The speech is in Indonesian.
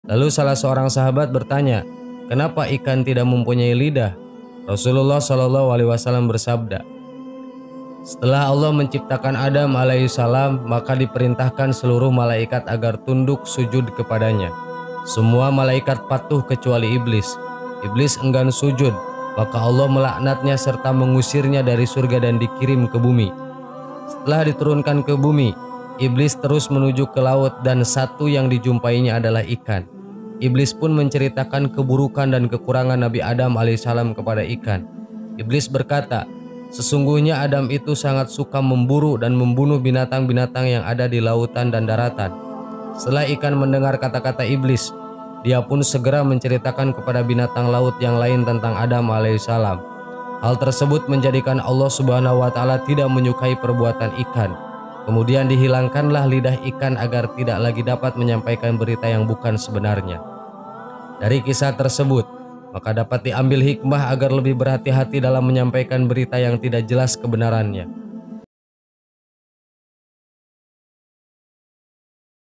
Lalu salah seorang sahabat bertanya, "Kenapa ikan tidak mempunyai lidah?" Rasulullah Shallallahu Alaihi Wasallam bersabda, "Setelah Allah menciptakan Adam alaihissalam, maka diperintahkan seluruh malaikat agar tunduk sujud kepadanya. Semua malaikat patuh kecuali iblis. Iblis enggan sujud, maka Allah melaknatnya serta mengusirnya dari surga dan dikirim ke bumi. Setelah diturunkan ke bumi, iblis terus menuju ke laut dan satu yang dijumpainya adalah ikan. Iblis pun menceritakan keburukan dan kekurangan Nabi Adam alaihissalam kepada ikan. Iblis berkata, sesungguhnya Adam itu sangat suka memburu dan membunuh binatang-binatang yang ada di lautan dan daratan. Setelah ikan mendengar kata-kata iblis, dia pun segera menceritakan kepada binatang laut yang lain tentang Adam alaihissalam. Hal tersebut menjadikan Allah Subhanahu wa Ta'ala tidak menyukai perbuatan ikan. Kemudian dihilangkanlah lidah ikan agar tidak lagi dapat menyampaikan berita yang bukan sebenarnya. Dari kisah tersebut, maka dapat diambil hikmah agar lebih berhati-hati dalam menyampaikan berita yang tidak jelas kebenarannya.